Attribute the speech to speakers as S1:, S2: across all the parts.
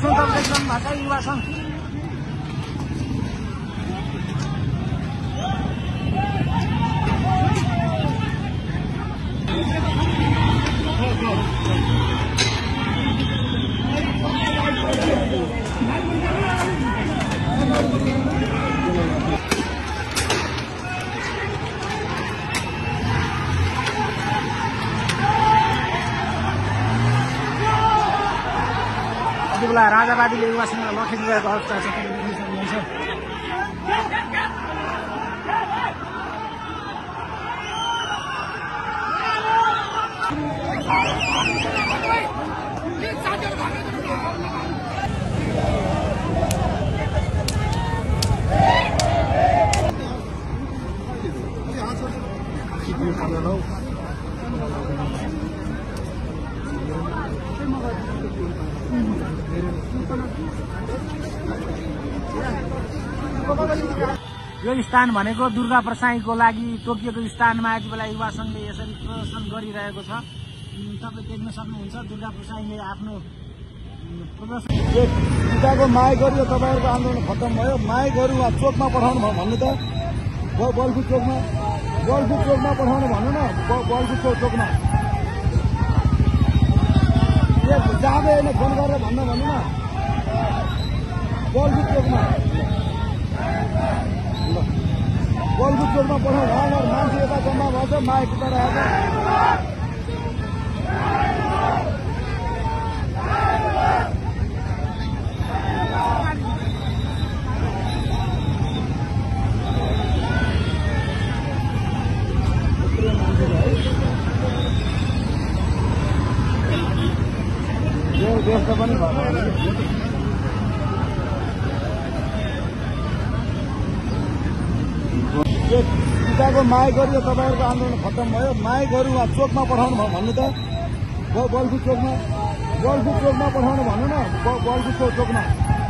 S1: आकर्षण तपाईँ देख्नु भएको छ युवा सङ्घ। बेला राजावादीले युवा सङ्घ लखेटिरहेको अवस्था छ। देख्न सक्नुहुन्छ यो स्थान भनेको दुर्गा प्रसाईको लागि तोकिएको स्थानमा यति बेला युवा सङ्घले यसरी प्रदर्शन गरिरहेको छ। तपाईँ देख्न सक्नुहुन्छ दुर्गा प्रसाईले आफ्नो प्रदर्शन
S2: पिताको माग गरियो। तपाईँहरूको आन्दोलन खत्तम भयो। मागहरू चोकमा पठाउनु भयो भन्नु त, बल्खु चोकमा पठाउनु भन्नु न। बल्खु चोकमा जाँदै होइन, फोन गरेर भन्नु न। बल्खु चोकमा पठाउनु। मान्छे यता जम्मा भएछ, माग उता रहेछ। व्यस्त पनि पिताको माग गरियो। तपाईँहरूको आन्दोलन खत्तम भयो। मागहरू चोकमा पठाउनु भयो भन्नु त, बल्खु चोकमा पठाउनु भन्नु न। बल्खु चोकमा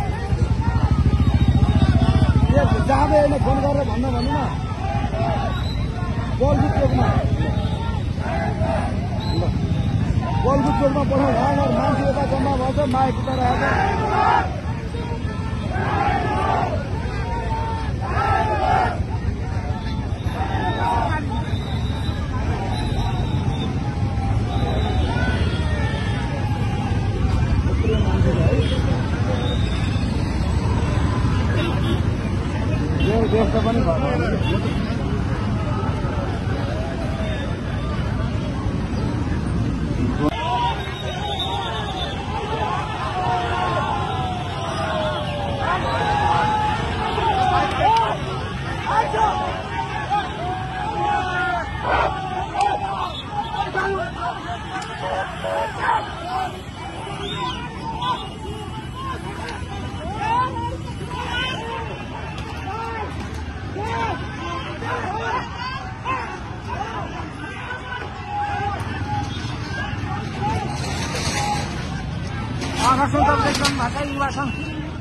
S2: जाँदै होइन, फोन गरेर भन्नु न। बल्खु चोकमा पठाउनु। मान्छे यता जम्मा भएछ, माग उता रहेछ। व्यस्त पनि आकर्षण तपाईँ देख्नु भएको छ युवा सङ्घ।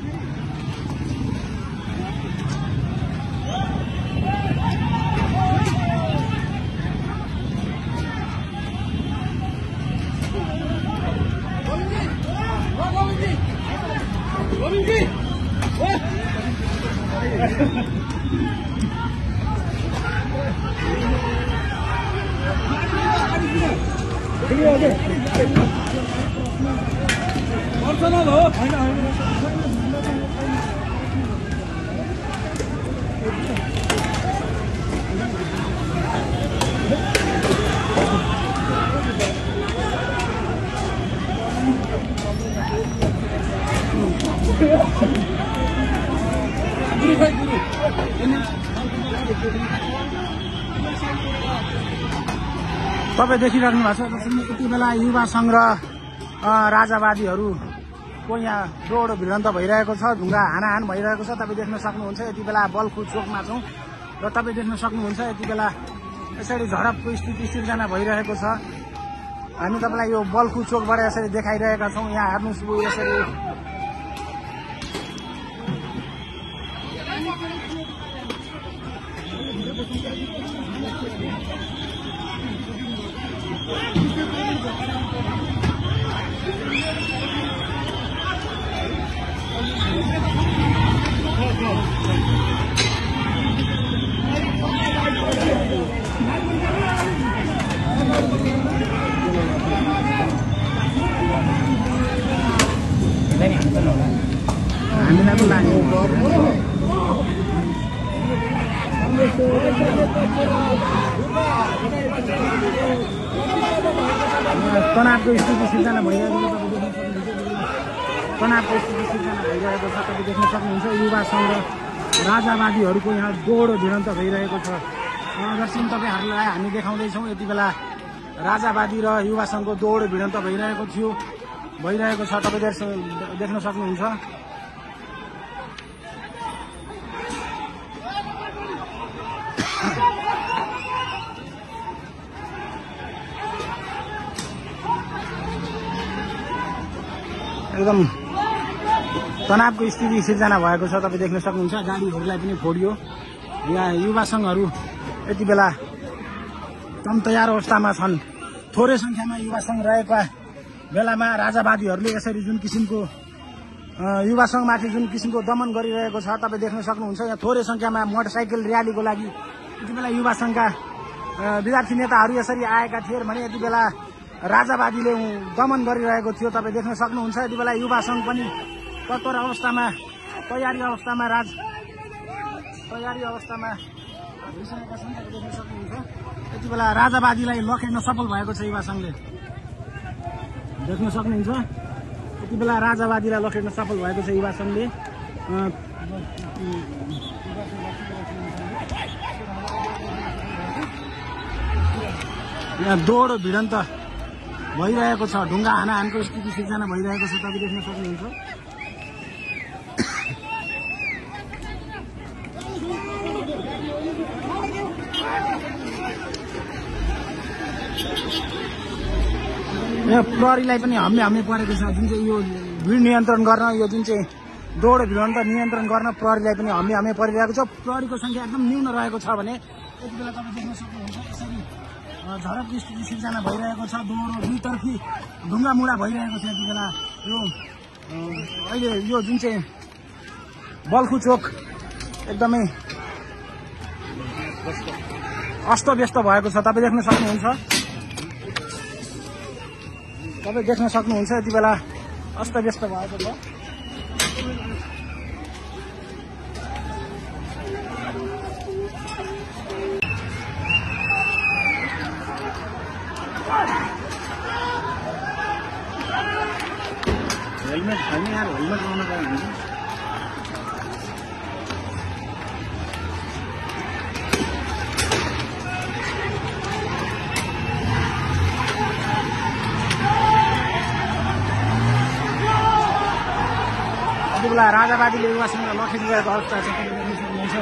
S2: तपाईँ देखिराख्नु भएको छ यति बेला युवा सङ्घ र राजावादीहरूको यहाँ डोडो भिडन्त भइरहेको छ। ढुङ्गा हानाहान भइरहेको छ। तपाईँ देख्न सक्नुहुन्छ यति बेला बल्खु चोकमा छौँ र तपाईँ देख्न सक्नुहुन्छ यति बेला यसरी झडपको स्थिति सिर्जना भइरहेको छ। हामी तपाईँलाई यो बल्खु चोकबाट यसरी देखाइरहेका छौँ। यहाँ हेर्नुहोस् यसरी हामीलाई पो लाग्यो। तनावको स्थिति सिर्जना भइरहेको छ, तनावको स्थिति सिर्जना भइरहेको छ। तपाईँ देख्न सक्नुहुन्छ युवा सङ्घ र राजावादीहरूको यहाँ दोहोरो भिडन्त भइरहेको छ। दर्शक तपाईँहरूलाई हामी देखाउँदैछौँ यति बेला राजावादी र युवा सङ्घको दोहोरो भिडन्त भइरहेको छ। तपाईँ देख्न सक्नुहुन्छ। एकदम तनावको स्थिति सिर्जना भएको छ। तपाईँ देख्न सक्नुहुन्छ गाडीहरूलाई पनि फोडियो। यहाँ युवा सङ्घहरू यति बेला कम तयार अवस्थामा छन्। थोरै सङ्ख्यामा युवा सङ्घ रहेका बेलामा राजावादीहरूले यसरी जुन किसिमको युवा सङ्घमाथि जुन किसिमको दमन गरिरहेको छ तपाईँ देख्न सक्नुहुन्छ। यहाँ थोरै सङ्ख्यामा मोटरसाइकल र्यालीको लागि यति बेला युवा सङ्घका विद्यार्थी नेताहरू यसरी आएका थिए भने यति बेला राजावादीले दमन गरिरहेको थियो। तपाईँ देख्न सक्नुहुन्छ यति बेला युवा सङ्घ पनि तत्पर अवस्थामा तयारी अवस्थामा भइसकेका छन्। तपाईँ देख्न सक्नुहुन्छ यति बेला राजावादीलाई लखेट्न सफल भएको छ युवा सङ्घले। देख्न सक्नुहुन्छ यति बेला राजावादीलाई लखेट्न सफल भएको छ युवा सङ्घले। यहाँ दोहोरो भिडन्त भइरहेको छ। ढुङ्गा हानाहानको स्थिति सिर्जना भइरहेको छ। तपाईँ देख्न सक्नुहुन्छ। यहाँ प्रहरीलाई पनि हम्मे परेको छ। जुन चाहिँ यो भिड नियन्त्रण गर्न, यो जुन चाहिँ दोहोरो भिडन्त नियन्त्रण गर्न प्रहरीलाई पनि हम्मे परिरहेको छ। प्रहरीको सङ्ख्या एकदम न्यून रहेको छ भने यति बेला तपाईँ देख्न सक्नुहुन्छ यसरी झडपको स्थिति सिर्जना भइरहेको छ। दोहोरो दुईतर्फी ढुङ्गा मुढा भइरहेको छ। यति बेला यो अहिले यो जुन चाहिँ बल्खु चोक एकदमै अस्तव्यस्त भएको छ। तपाईँ देख्न सक्नुहुन्छ यति बेला अस्तव्यस्त भएको छ। हेलमेट छैन यार, हेलमेट लाउनु पर्यो भने यति बेला राजावादीले युवासँग लखेटिरहेको अवस्था छ। तपाईँ देख्न सक्नुहुन्छ।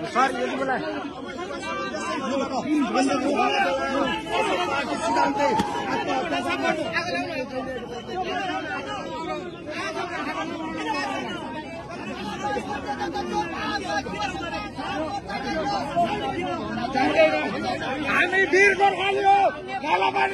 S2: सर यति बेला
S1: हामी वीर गोर्खाली हो।